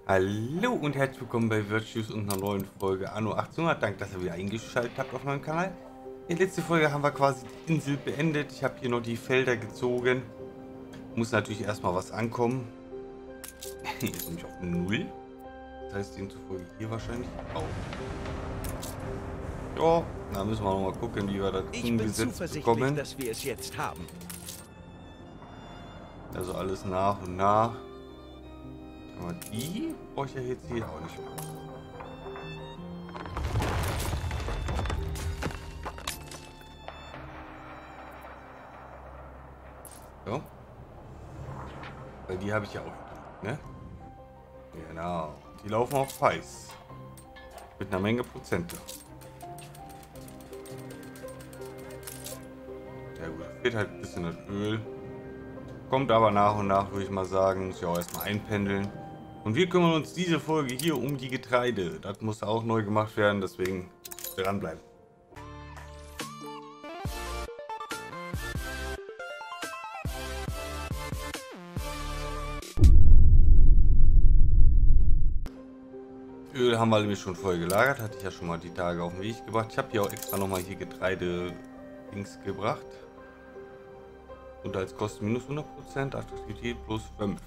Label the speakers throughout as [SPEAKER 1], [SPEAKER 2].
[SPEAKER 1] Hallo und herzlich willkommen bei Virtues und einer neuen Folge Anno 1800. Danke, dass ihr wieder eingeschaltet habt auf meinem Kanal. In der letzten Folge haben wir quasi die Insel beendet. Ich habe hier noch die Felder gezogen. Muss natürlich erstmal was ankommen. Hier ist nämlich auf 0. Das heißt demzufolge hier wahrscheinlich auch. Ja, da müssen wir noch mal gucken, wie wir das umgesetzt bekommen.
[SPEAKER 2] Dass wir es jetzt haben.
[SPEAKER 1] Also alles nach und nach. Aber die brauche ich ja jetzt hier auch nicht mehr. So. Weil die habe ich ja auch hier, ne? Genau. Die laufen auf heiß. Mit einer Menge Prozente. Ja gut, fehlt halt ein bisschen das Öl. Kommt aber nach und nach, würde ich mal sagen. Muss ja auch erstmal einpendeln. Und wir kümmern uns diese Folge hier um die Getreide. Das muss auch neu gemacht werden, deswegen dranbleiben. Öl haben wir nämlich schon voll gelagert, hatte ich ja schon mal die Tage auf den Weg gebracht. Ich habe hier auch extra nochmal hier Getreide-Dings gebracht. Und als Kosten minus 100%, Attraktivität plus 5.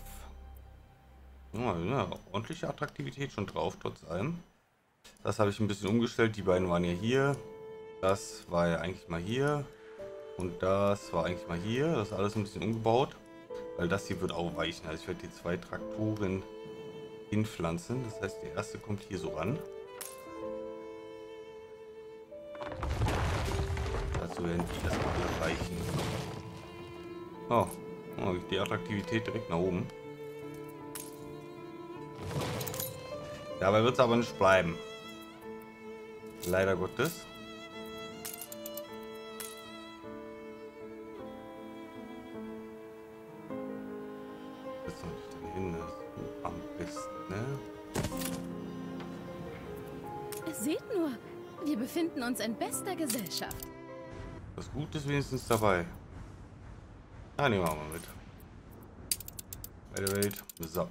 [SPEAKER 1] Ja, ordentliche Attraktivität schon drauf, trotz allem. Das habe ich ein bisschen umgestellt. Die beiden waren ja hier. Das war ja eigentlich mal hier. Und das war eigentlich mal hier. Das ist alles ein bisschen umgebaut. Weil das hier wird auch weichen. Also ich werde die 2 Traktoren hinpflanzen. Das heißt, der erste kommt hier so ran. Dazu werden die erstmal alle weichen. Oh, die Attraktivität direkt nach oben. Dabei wird es aber nicht bleiben. Leider Gottes. Das soll ich denn hin? Am besten, ne?
[SPEAKER 3] Seht nur, wir befinden uns in bester Gesellschaft.
[SPEAKER 1] Das Gute ist wenigstens dabei. Ah, nehmen wir mal mit. Bei der Welt. So.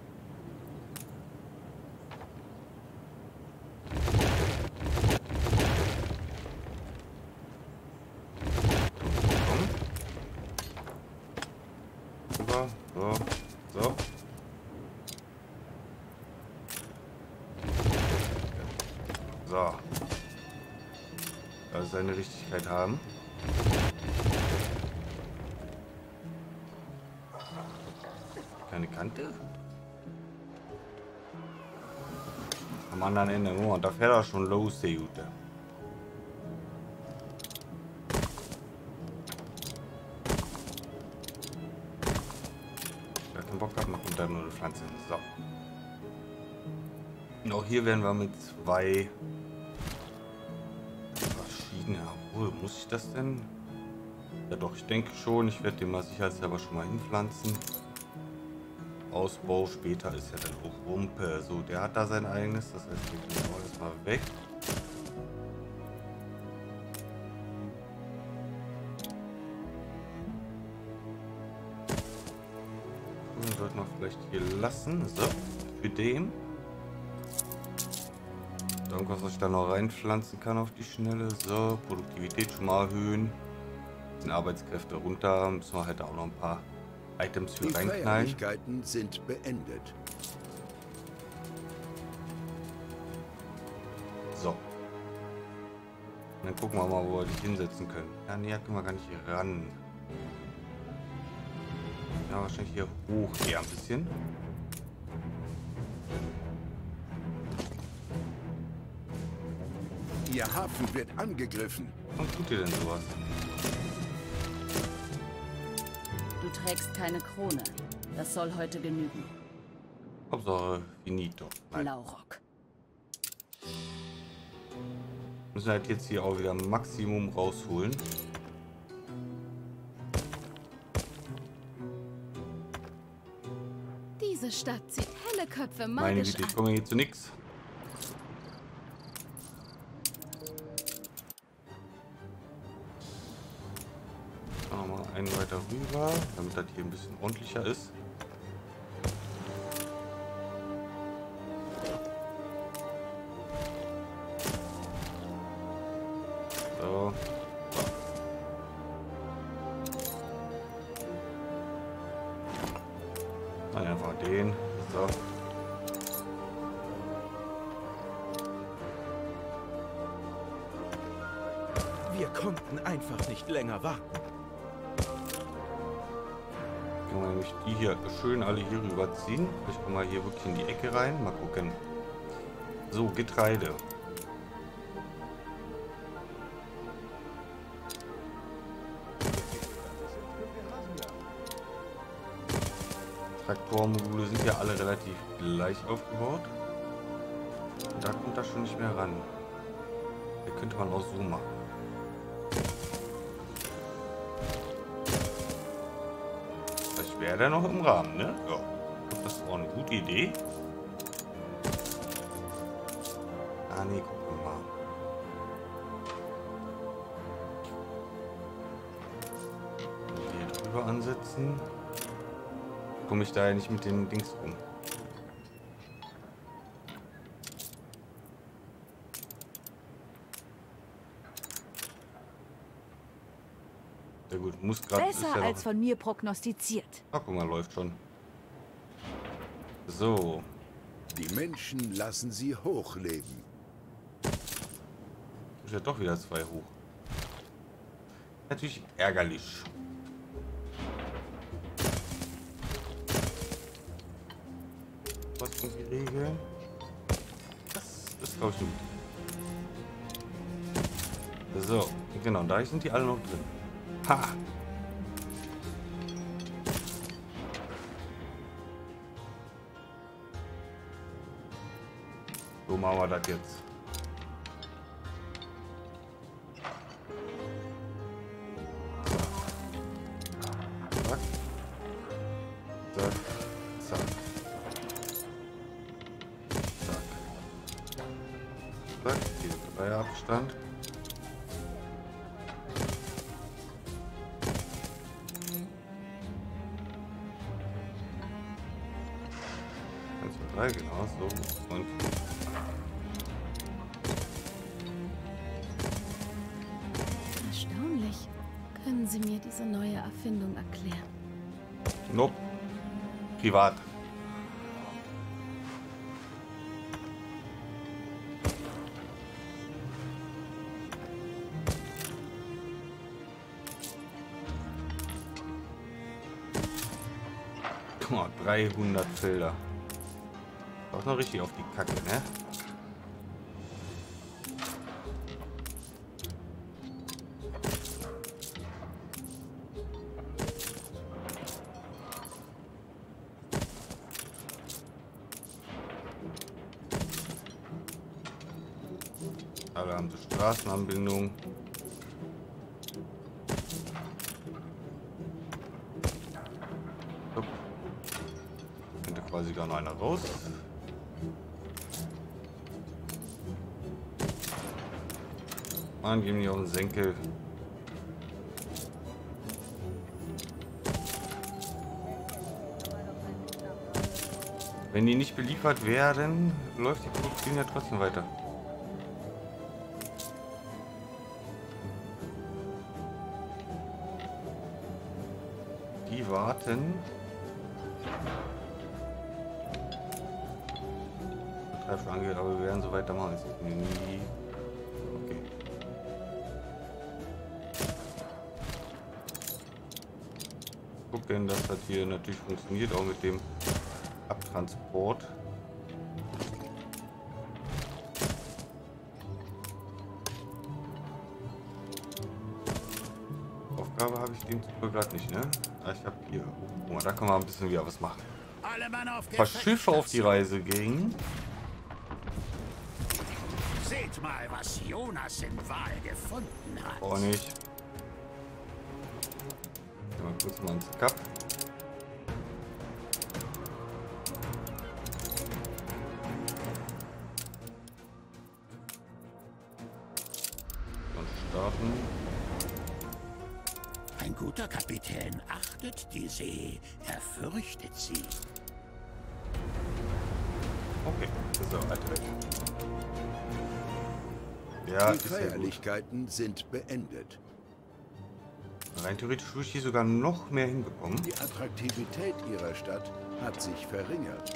[SPEAKER 1] Super. So. So. So. Also seine Richtigkeit haben. Keine Kante? Am anderen Ende. Oh, da fährt er schon los, der Gute. Wer keinen Bock hat, macht da nur eine Pflanze. So. Und auch hier werden wir mit 2 verschiedenen. Obwohl, muss ich das denn? Ja doch, ich denke schon. Ich werde den mal sicherheitshalber schon mal hinpflanzen. Ausbau später ist ja dann auch Rumpe. So, der hat da sein eigenes. Das heißt, wir gehen alles mal weg. Den sollten wir vielleicht hier lassen. So, für den. Irgendwas, was ich da noch reinpflanzen kann auf die Schnelle. So, Produktivität schon mal erhöhen. Den Arbeitskräfte runter. Müssen wir halt auch noch ein paar Items für reinknallen.
[SPEAKER 2] Die Feierlichkeiten sind beendet.
[SPEAKER 1] So. Und dann gucken wir mal, wo wir dich hinsetzen können. Ja, näher können wir gar nicht hier ran. Ja, wahrscheinlich hier hoch eher ein bisschen.
[SPEAKER 2] Ihr Hafen wird angegriffen.
[SPEAKER 1] Warum tut ihr denn sowas?
[SPEAKER 3] Du trägst keine Krone. Das soll heute genügen.
[SPEAKER 1] Hauptsache finito. Nein.
[SPEAKER 3] Blaurock.
[SPEAKER 1] Müssen halt jetzt hier auch wieder Maximum rausholen.
[SPEAKER 3] Diese Stadt zieht helle Köpfe
[SPEAKER 1] Meine
[SPEAKER 3] magisch
[SPEAKER 1] Güte, ich
[SPEAKER 3] an.
[SPEAKER 1] komme hier zu nichts. Nochmal einen weiter rüber, damit das hier ein bisschen ordentlicher ist.
[SPEAKER 4] konnten einfach nicht länger warten.
[SPEAKER 1] Können wir nämlich die hier schön alle hier rüberziehen. Ich komme mal hier wirklich in die Ecke rein. Mal gucken. So, Getreide. Traktormodule sind ja alle relativ gleich aufgebaut. Da kommt das schon nicht mehr ran. Hier könnte man auch so machen. Das wäre dann noch im Rahmen, ne? Ja. Das ist auch eine gute Idee. Ah, nee, gucken wir mal. Hier drüber ansetzen. Komme ich da ja nicht mit den Dings rum. Sehr gut, muss gerade.
[SPEAKER 3] Besser als von mir prognostiziert.
[SPEAKER 1] Ach, guck mal, läuft schon. So.
[SPEAKER 2] Die Menschen lassen sie hochleben.
[SPEAKER 1] Ist ja doch wieder 2 hoch. Natürlich ärgerlich. Was sind die Regeln? Das ist, glaube ich, gut. So, genau, da sind die alle noch drin. Ha! So machen wir das jetzt. Zack. Zack. Zack. Zack. Zack. Hier 3 Abstand. Genau so. Und
[SPEAKER 5] erstaunlich. Können Sie mir diese neue Erfindung erklären?
[SPEAKER 1] nope. Privat. Guck mal, 300 Felder. Auch noch richtig auf die Kacke, ne? Alle haben so Straßenanbindung. So. Könnte quasi gar noch einer raus. Mann, gehen die auf den Senkel. Wenn die nicht beliefert werden, läuft die Produktion ja trotzdem weiter. Die warten. Betreibung angeht, aber wir werden so weitermachen. Jetzt nie. Okay. Gucken, dass das hier natürlich funktioniert, auch mit dem Abtransport. Aufgabe habe ich den Zug gerade nicht, ne? Ah, ich habe hier. Oh, da kann man ein bisschen wieder was machen.
[SPEAKER 2] Alle Mann auf
[SPEAKER 1] Ein paar Schiffe auf die Reise gehen.
[SPEAKER 2] Seht mal, was Jonas in Wahl gefunden hat.
[SPEAKER 1] Auch nicht. Mal kurz mal ins Kap. Und starten.
[SPEAKER 2] Ein guter Kapitän achtet die See, er fürchtet sie.
[SPEAKER 1] Okay, so, Alter. Ja,
[SPEAKER 2] Die
[SPEAKER 1] ist ja gut.
[SPEAKER 2] Feierlichkeiten sind beendet.
[SPEAKER 1] Rein theoretisch würde ich hier sogar noch mehr hinbekommen.
[SPEAKER 2] Die Attraktivität ihrer Stadt hat sich verringert.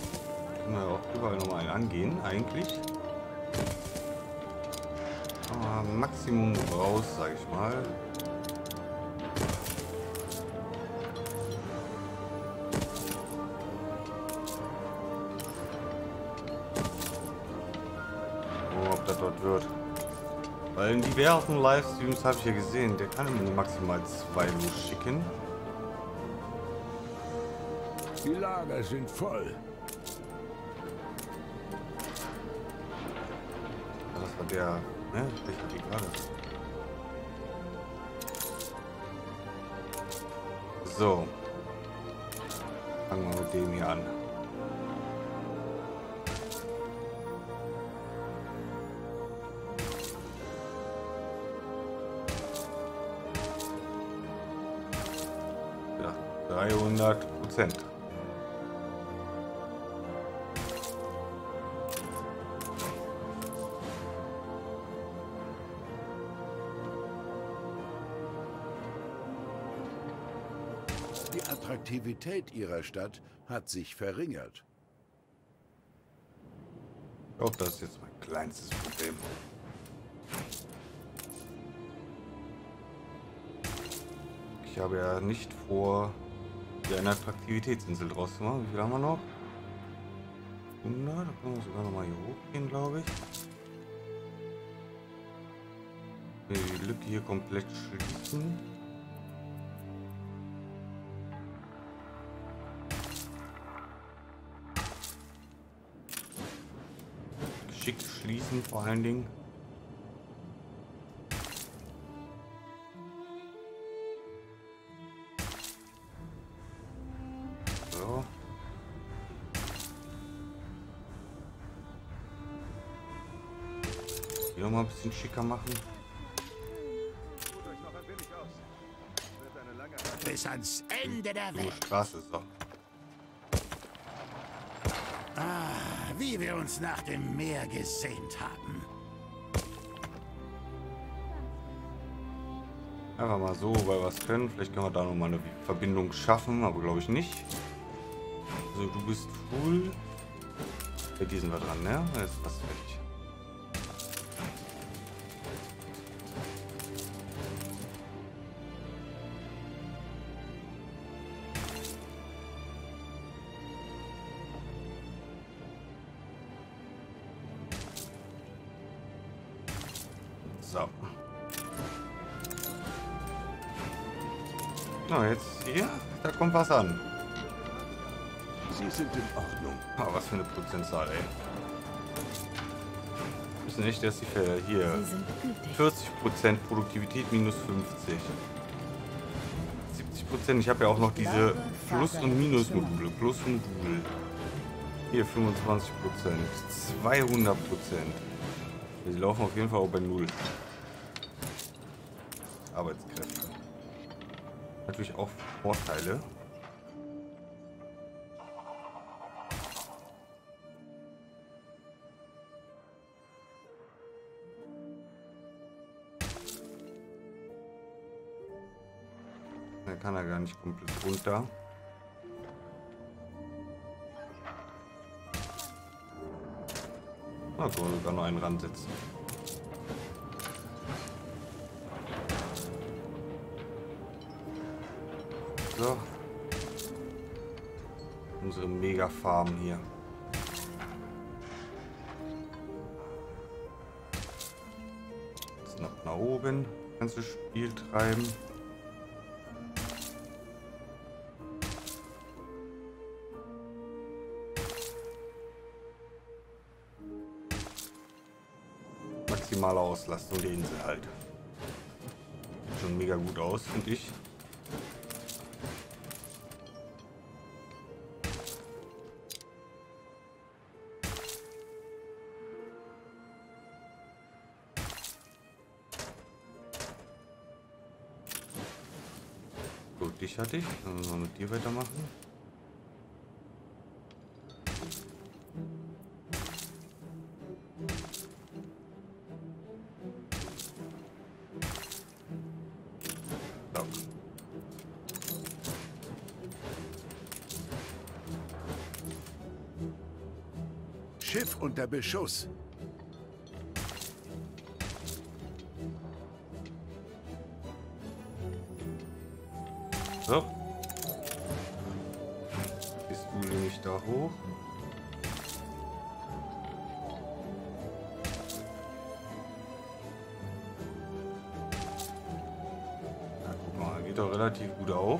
[SPEAKER 1] Können wir auch überall nochmal einen angehen, eigentlich. Aber Maximum raus, sag ich mal. Oh, ob das dort wird. Weil in diversen Livestreams habe ich ja gesehen, der kann immer nur maximal 2 losschicken.
[SPEAKER 6] Die Lager sind voll.
[SPEAKER 1] Ja, das war der, ne? Welcher die gerade. So. Fangen wir mit dem hier an. Ja, 300%.
[SPEAKER 6] Die Attraktivität ihrer Stadt hat sich verringert.
[SPEAKER 1] Ich glaube, das ist jetzt mein kleinstes Problem. Ich habe ja nicht vor, hier eine Attraktivitätsinsel draus zu machen. Wie viel haben wir noch? 100? Da können wir sogar noch mal hier hochgehen, glaube ich. Die Lücke hier komplett schließen. Geschickt schließen vor allen Dingen. So. Hier noch mal ein bisschen schicker machen.
[SPEAKER 2] Bis ans Ende der
[SPEAKER 1] So,
[SPEAKER 2] Welt.
[SPEAKER 1] Straße, so.
[SPEAKER 2] Wie wir uns nach dem Meer gesehnt haben.
[SPEAKER 1] Einfach mal so, weil wir es können. Vielleicht können wir da noch mal eine Verbindung schaffen, aber glaube ich nicht. Also du bist full. Bei die sind wir dran, ne? Er ist fast fertig. So. Na, jetzt hier, da kommt was an.
[SPEAKER 6] Sie sind in Ordnung.
[SPEAKER 1] Ah, was für eine Prozentzahl, ey. Müssen echt erst die Felder hier.
[SPEAKER 5] Sie sind gütig.
[SPEAKER 1] 40% Produktivität minus 50. 70%. Ich habe ja auch noch diese Plus- und Minus-Module. Plus-Modul. Hier 25%. 200%. Die laufen auf jeden Fall auch bei 0. Arbeitskräfte. Natürlich auch Vorteile. Da kann er gar nicht komplett runter. Da können wir sogar noch einen ransetzen. So. Unsere Mega-Farm hier. Jetzt noch nach oben. Ganzes Spiel treiben. Maximale Auslastung der Insel halt. Sieht schon mega gut aus, finde ich. Gut, dich hatte ich. Dann müssen wir mit dir weitermachen. So.
[SPEAKER 6] Schiff unter Beschuss.
[SPEAKER 1] So. Bist du nämlich da hoch? Na, guck mal, geht doch relativ gut auf.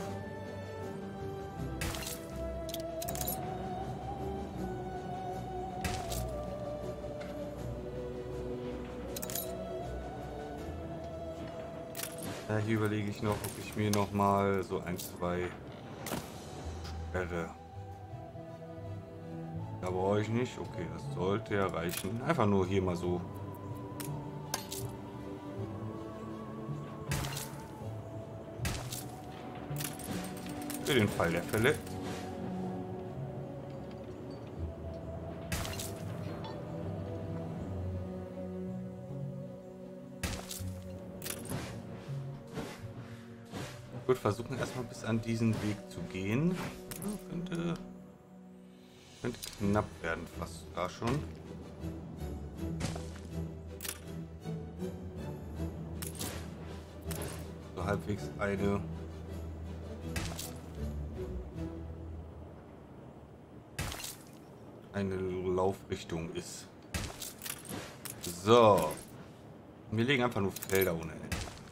[SPEAKER 1] Ja, hier überlege ich noch, ob ich mir noch mal so 1, 2 sperre. Da brauche ich nicht. Okay, das sollte ja reichen. Einfach nur hier mal so. Für den Fall der Fälle. Ich würde versuchen, erstmal bis an diesen Weg zu gehen. Ja, könnte knapp werden, fast da schon. So halbwegs eine Laufrichtung ist. So. Wir legen einfach nur Felder ohne Ende.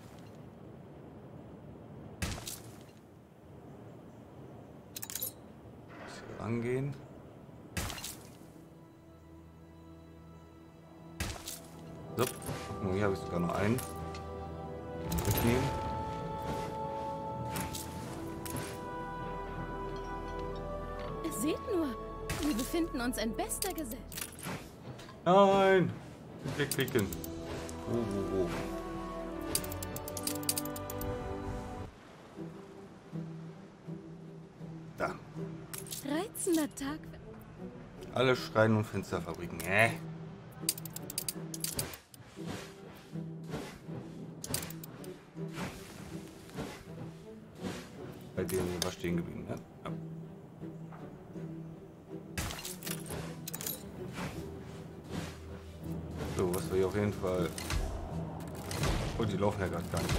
[SPEAKER 1] Angehen. So, hier habe ich sogar noch einen. Mitnehmen.
[SPEAKER 5] Seht nur, wir befinden uns in bester Gesellschaft.
[SPEAKER 1] Nein! Klicken. Oh. Da.
[SPEAKER 5] Reizender Tag.
[SPEAKER 1] Alle Schreien und Fensterfabriken. Bei denen wir stehen geblieben, ne? Ja. So, was wir hier auf jeden Fall... Oh, die laufen ja gerade gar nicht mehr.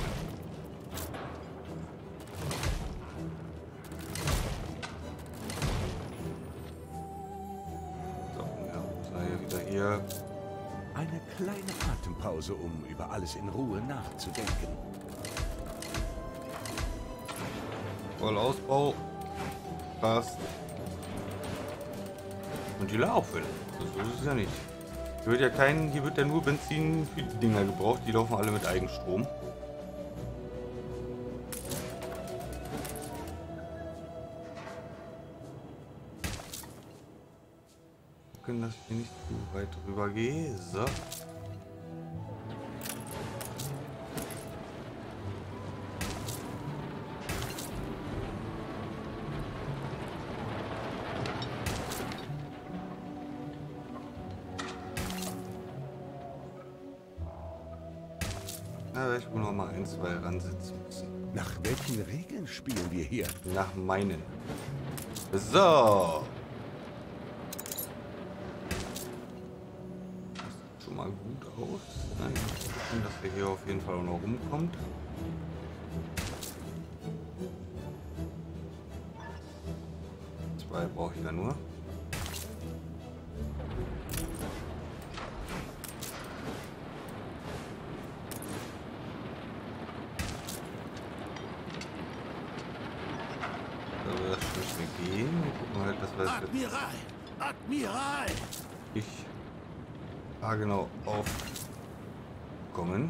[SPEAKER 6] Eine kleine Atempause, um über alles in Ruhe nachzudenken.
[SPEAKER 1] Vollausbau. Passt. Und die laufen. So ist es ja nicht. Hier wird ja nur Benzin für die Dinger gebraucht. Die laufen alle mit Eigenstrom. Dass ich hier nicht zu weit rüber gehe. So. Da werde ich wohl noch mal 1, 2 ransitzen müssen.
[SPEAKER 6] Nach welchen Regeln spielen wir hier?
[SPEAKER 1] Nach meinen. So. Mal gut aus. Nein, dass wir hier auf jeden Fall auch noch rumkommt. Zwei brauche ich da nur. Da wird das schon nicht mehr gehen. Wir gucken halt, dass wir das
[SPEAKER 2] Admiral!
[SPEAKER 1] Ich genau aufkommen.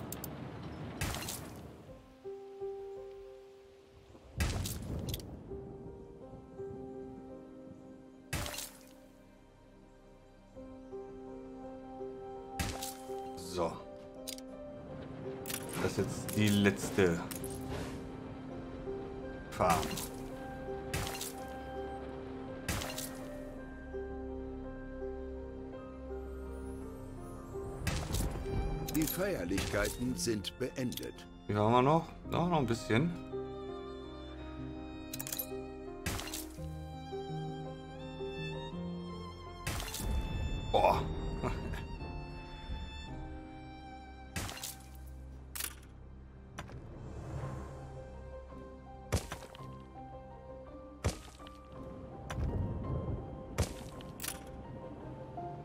[SPEAKER 1] So. Das ist jetzt die letzte Farm.
[SPEAKER 6] Die Feierlichkeiten sind beendet.
[SPEAKER 1] Wie haben wir noch? Noch ein bisschen. Boah.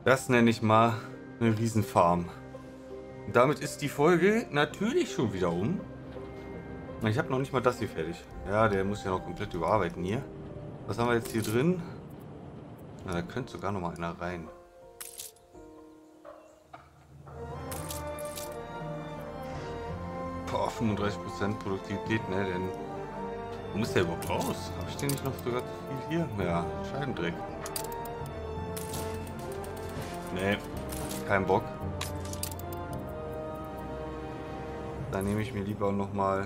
[SPEAKER 1] Das nenne ich mal eine Riesenfarm. Und damit ist die Folge natürlich schon wieder um. Ich habe noch nicht mal das hier fertig. Ja, der muss ja noch komplett überarbeiten hier. Was haben wir jetzt hier drin? Na, da könnte sogar noch mal einer rein. Boah, 35% Produktivität, ne? Denn wo muss der überhaupt raus? Habe ich den nicht noch sogar zu viel hier? Ja, Scheibendreck. Nee, kein Bock. Dann nehme ich mir lieber noch mal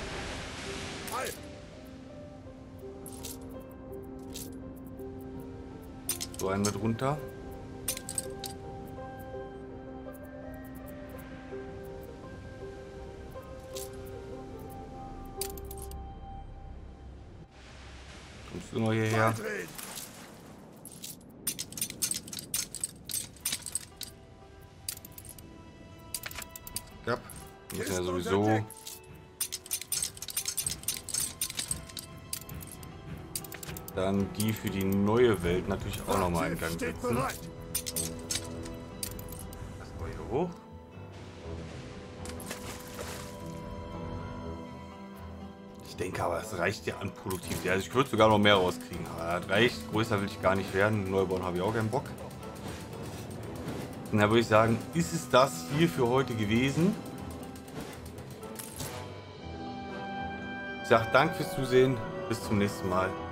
[SPEAKER 1] so einen mit runter. Kommst du noch hierher? Ja, wir müssen ja sowieso. Dann die für die neue Welt natürlich auch noch mal in Gang setzen. Das war hier hoch. Ich denke aber, es reicht ja an Produktivität. Also ich würde sogar noch mehr rauskriegen. Aber das reicht. Größer will ich gar nicht werden. Neubau habe ich auch keinen Bock. Und da würde ich sagen, ist es das hier für heute gewesen. Ich sage danke fürs Zusehen. Bis zum nächsten Mal.